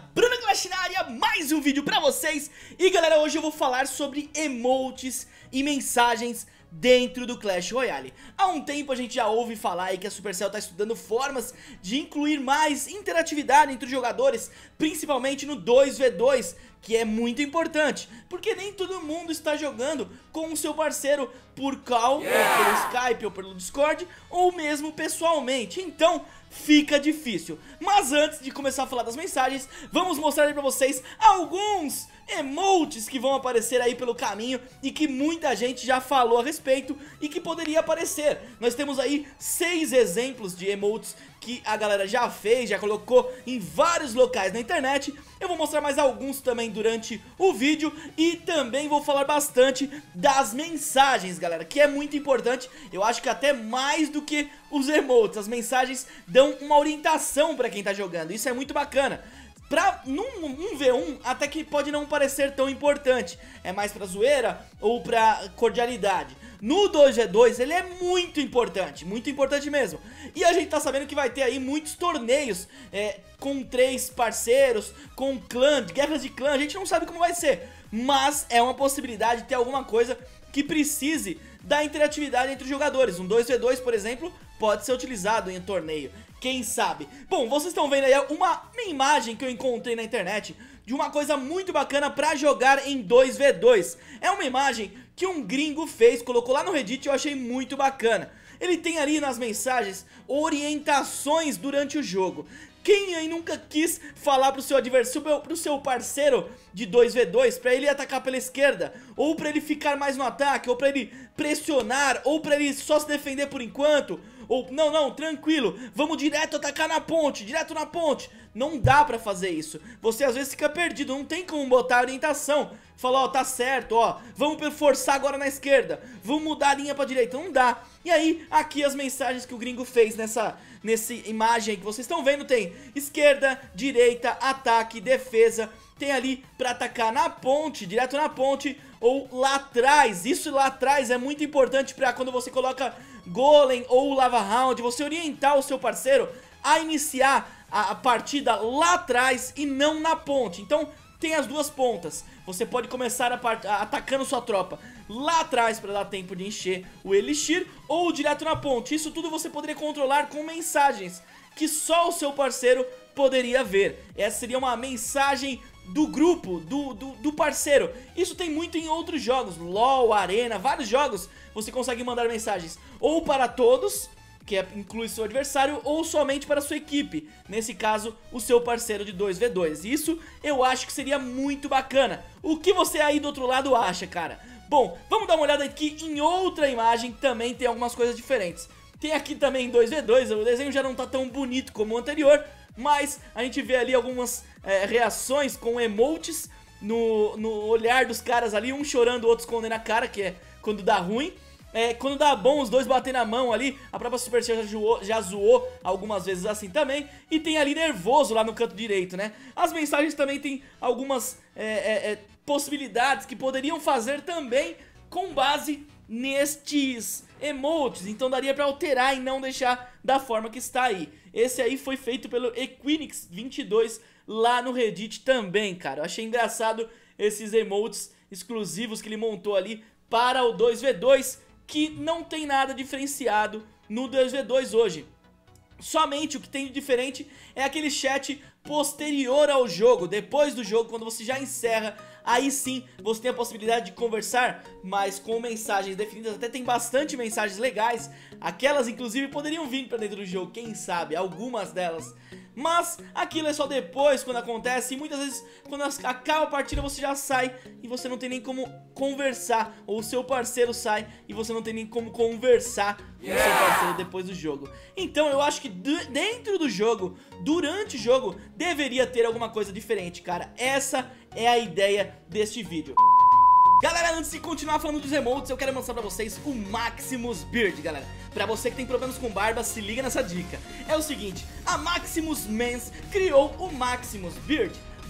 Bruno Clash na área, mais um vídeo pra vocês. E galera, hoje eu vou falar sobre emotes e mensagens dentro do Clash Royale. Há um tempo a gente já ouve falar aí que a Supercell está estudando formas de incluir mais interatividade entre os jogadores, principalmente no 2v2, que é muito importante, porque nem todo mundo está jogando com o seu parceiro por call, ou pelo Skype, ou pelo Discord, ou mesmo pessoalmente, então fica difícil. Mas antes de começar a falar das mensagens, vamos mostrar aí pra vocês alguns emotes que vão aparecer aí pelo caminho e que muita gente já falou a respeito e que poderia aparecer. Nós temos aí 6 exemplos de emotes que a galera já fez, já colocou em vários locais na internet. Eu vou mostrar mais alguns também durante o vídeo e também vou falar bastante das mensagens, galera, que é muito importante. Eu acho que até mais do que os emotes, as mensagens dão uma orientação pra quem tá jogando, isso é muito bacana. Num 1v1 até que pode não parecer tão importante, é mais pra zoeira ou pra cordialidade. No 2v2 ele é muito importante mesmo. E a gente tá sabendo que vai ter aí muitos torneios com 3 parceiros, com clã, guerras de clã, a gente não sabe como vai ser, mas é uma possibilidade de ter alguma coisa que precise da interatividade entre os jogadores. Um 2v2, por exemplo, pode ser utilizado em um torneio, quem sabe. Bom, vocês estão vendo aí uma imagem que eu encontrei na internet de uma coisa muito bacana pra jogar em 2v2. É uma imagem que um gringo fez, colocou lá no Reddit e eu achei muito bacana. Ele tem ali nas mensagens orientações durante o jogo. Quem aí nunca quis falar pro seu adversário, pro seu parceiro de 2v2, pra ele atacar pela esquerda, ou pra ele ficar mais no ataque, ou pra ele pressionar, ou pra ele só se defender por enquanto, ou não, tranquilo, vamos direto atacar na ponte, direto na ponte. Não dá pra fazer isso, você às vezes fica perdido, não tem como botar a orientação. Falar, ó, tá certo, ó, vamos forçar agora na esquerda, vamos mudar a linha pra direita, não dá. E aí, aqui as mensagens que o gringo fez nessa imagem que vocês estão vendo, tem esquerda, direita, ataque, defesa, tem ali pra atacar na ponte, direto na ponte, ou lá atrás. Isso lá atrás é muito importante pra quando você coloca golem ou lava round, você orientar o seu parceiro a iniciar a partida lá atrás e não na ponte. Então tem as duas pontas, você pode começar atacando sua tropa lá atrás para dar tempo de encher o elixir, ou direto na ponte. Isso tudo você poderia controlar com mensagens que só o seu parceiro poderia ver. Essa seria uma mensagem do grupo, do parceiro. Isso tem muito em outros jogos, LoL, Arena, vários jogos você consegue mandar mensagens ou para todos, que inclui seu adversário, ou somente para sua equipe, nesse caso o seu parceiro de 2v2. Isso eu acho que seria muito bacana. O que você aí do outro lado acha, cara? Bom, vamos dar uma olhada aqui em outra imagem, também tem algumas coisas diferentes. Tem aqui também em 2v2, o desenho já não tá tão bonito como o anterior, mas a gente vê ali algumas reações com emotes no olhar dos caras ali, um chorando, o outro escondendo a cara, que é quando dá ruim. Quando dá bom, os dois batem na mão ali. A própria Supercell já zoou algumas vezes assim também. E tem ali nervoso lá no canto direito, né? As mensagens também tem algumas possibilidades que poderiam fazer também com base nestes emotes. Então daria pra alterar e não deixar da forma que está aí. Esse aí foi feito pelo Equinix22 lá no Reddit também, cara. Eu achei engraçado esses emotes exclusivos que ele montou ali para o 2v2, que não tem nada diferenciado no 2v2 hoje. Somente o que tem de diferente é aquele chat posterior ao jogo, depois do jogo, quando você já encerra. Aí sim você tem a possibilidade de conversar, mas com mensagens definidas. Até tem bastante mensagens legais, aquelas inclusive poderiam vir pra dentro do jogo, quem sabe, algumas delas. Mas aquilo é só depois, quando acontece. E muitas vezes quando acaba a partida você já sai e você não tem nem como conversar, ou o seu parceiro sai e você não tem nem como conversar com o seu parceiro depois do jogo. Então eu acho que dentro do jogo, durante o jogo, deveria ter alguma coisa diferente, cara. Essa é a ideia deste vídeo. Galera, antes de continuar falando dos emotes, eu quero mostrar pra vocês o Maximus Beard, galera. Pra você que tem problemas com barba, se liga nessa dica. É o seguinte, a Maximus Mans criou o Maximus Beard.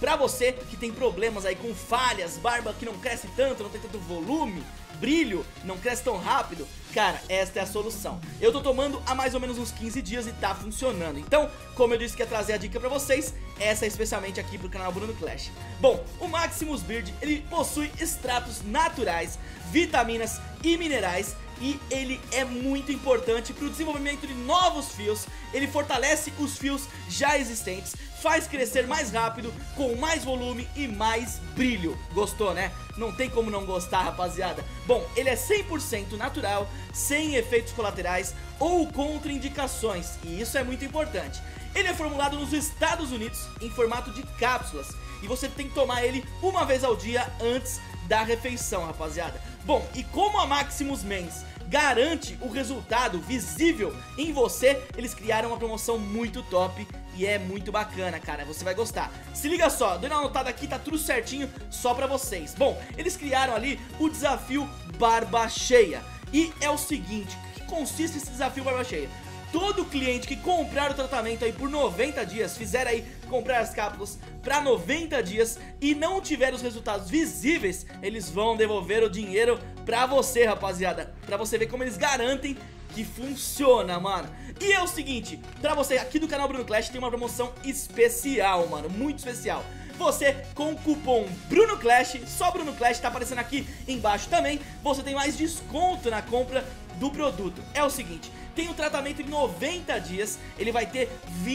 pra você que tem problemas aí com falhas, barba que não cresce tanto, não tem tanto volume, brilho, não cresce tão rápido, cara, esta é a solução. Eu tô tomando há mais ou menos uns 15 dias e tá funcionando. Então, como eu disse que ia trazer a dica pra vocês, essa é especialmente aqui pro canal Bruno Clash. Bom, o Maximus Beard, ele possui extratos naturais, vitaminas e minerais, e ele é muito importante para o desenvolvimento de novos fios. Ele fortalece os fios já existentes, faz crescer mais rápido, com mais volume e mais brilho. Gostou, né? Não tem como não gostar, rapaziada. Bom, ele é 100% natural, sem efeitos colaterais ou contraindicações, e isso é muito importante. Ele é formulado nos Estados Unidos em formato de cápsulas, e você tem que tomar ele uma vez ao dia antes da refeição, rapaziada. Bom, e como a Maximus Mens garante o resultado visível em você, eles criaram uma promoção muito top e é muito bacana, cara, você vai gostar. Se liga só, dei uma anotada aqui, tá tudo certinho só pra vocês. Bom, eles criaram ali o desafio Barba Cheia, e é o seguinte, o que consiste esse desafio Barba Cheia? Todo cliente que comprar o tratamento aí por 90 dias, fizer aí comprar as cápsulas para 90 dias e não tiver os resultados visíveis, eles vão devolver o dinheiro pra você, rapaziada. Pra você ver como eles garantem que funciona, mano. E é o seguinte, pra você aqui do canal Bruno Clash tem uma promoção especial, mano, muito especial. Você com o cupom Bruno Clash, só Bruno Clash, tá aparecendo aqui embaixo também, você tem mais desconto na compra do produto. É o seguinte, tem um tratamento em 90 dias, ele vai ter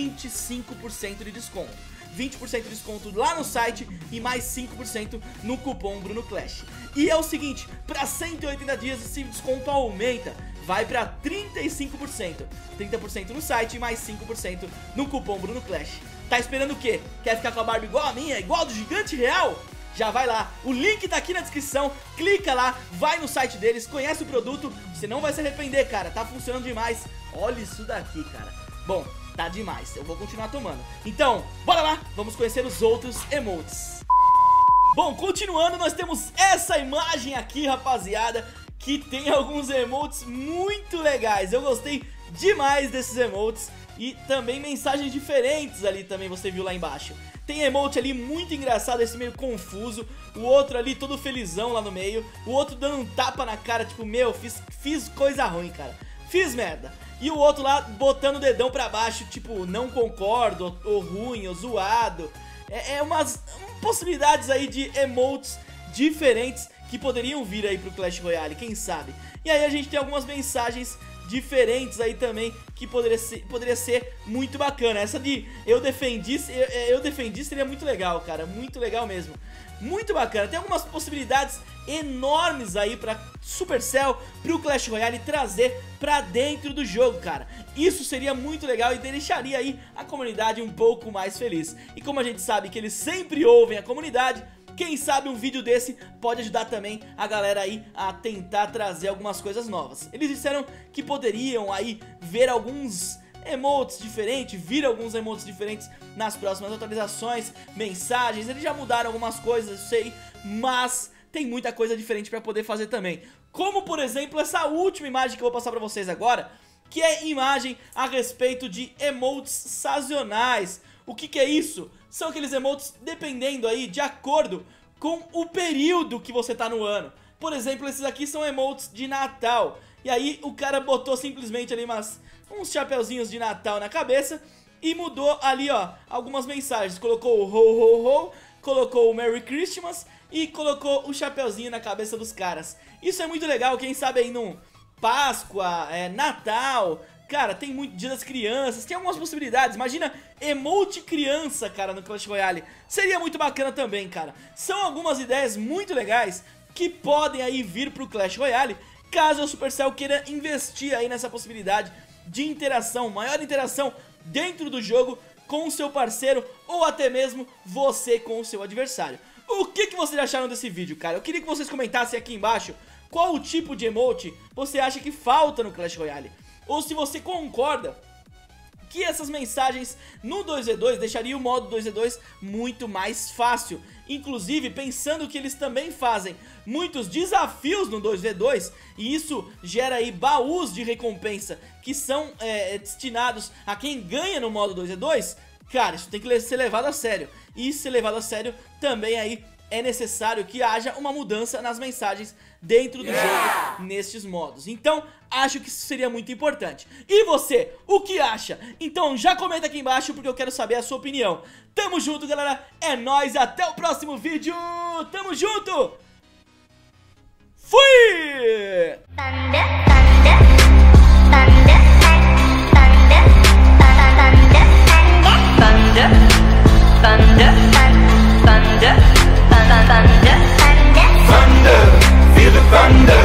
25% de desconto. 20% de desconto lá no site e mais 5% no cupom Bruno Clash. E é o seguinte, para 180 dias esse desconto aumenta, vai para 35%. 30% no site e mais 5% no cupom Bruno Clash. Tá esperando o quê? Quer ficar com a barba igual a minha, igual a do Gigante Real? Já vai lá, o link tá aqui na descrição, clica lá, vai no site deles, conhece o produto, você não vai se arrepender, cara, tá funcionando demais. Olha isso daqui, cara. Bom, tá demais, eu vou continuar tomando. Então, bora lá, vamos conhecer os outros emotes. Bom, continuando, nós temos essa imagem aqui, rapaziada, que tem alguns emotes muito legais. Eu gostei demais desses emotes e também mensagens diferentes ali também, você viu lá embaixo. Tem emote ali muito engraçado, esse meio confuso. O outro ali todo felizão lá no meio. O outro dando um tapa na cara, tipo, meu, fiz coisa ruim, cara. Fiz merda. E o outro lá botando o dedão pra baixo, tipo, não concordo, ou ruim, ou zoado. É umas possibilidades aí de emotes diferentes que poderiam vir aí pro Clash Royale, quem sabe. E aí a gente tem algumas mensagens diferentes aí também que poderia ser muito bacana. Essa de eu defendi seria muito legal, cara, muito legal mesmo. Muito bacana, tem algumas possibilidades enormes aí pra Supercell, pro Clash Royale trazer pra dentro do jogo, cara. Isso seria muito legal e deixaria aí a comunidade um pouco mais feliz. E como a gente sabe que eles sempre ouvem a comunidade, quem sabe um vídeo desse pode ajudar também a galera aí a tentar trazer algumas coisas novas. Eles disseram que poderiam aí ver alguns emotes diferentes, vir alguns emotes diferentes nas próximas atualizações, mensagens. Eles já mudaram algumas coisas, eu sei, mas tem muita coisa diferente pra poder fazer também. Como, por exemplo, essa última imagem que eu vou passar pra vocês agora, que é imagem a respeito de emotes sazonais. O que é isso? São aqueles emotes dependendo aí, de acordo com o período que você tá no ano. Por exemplo, esses aqui são emotes de Natal. E aí o cara botou simplesmente ali uns chapeuzinhos de Natal na cabeça e mudou ali, ó, algumas mensagens. Colocou o ho ho ho, colocou o Merry Christmas e colocou o chapeuzinho na cabeça dos caras. Isso é muito legal, quem sabe aí no Páscoa, Natal... Cara, tem muito Dia das Crianças, tem algumas possibilidades. Imagina emote criança, cara, no Clash Royale. Seria muito bacana também, cara. São algumas ideias muito legais que podem aí vir pro Clash Royale, caso a Supercell queira investir aí nessa possibilidade de interação, maior interação dentro do jogo com o seu parceiro ou até mesmo você com o seu adversário. O que vocês acharam desse vídeo, cara? Eu queria que vocês comentassem aqui embaixo qual o tipo de emote você acha que falta no Clash Royale. Ou se você concorda que essas mensagens no 2v2 deixaria o modo 2v2 muito mais fácil. Inclusive pensando que eles também fazem muitos desafios no 2v2 e isso gera aí baús de recompensa que são destinados a quem ganha no modo 2v2. cara, isso tem que ser levado a sério. E ser levado a sério também aí é necessário que haja uma mudança nas mensagens dentro do jogo nestes modos. Então, acho que isso seria muito importante. E você, o que acha? Então já comenta aqui embaixo porque eu quero saber a sua opinião. Tamo junto, galera, é nóis, até o próximo vídeo. Tamo junto. Fui! Thunder, feel the thunder.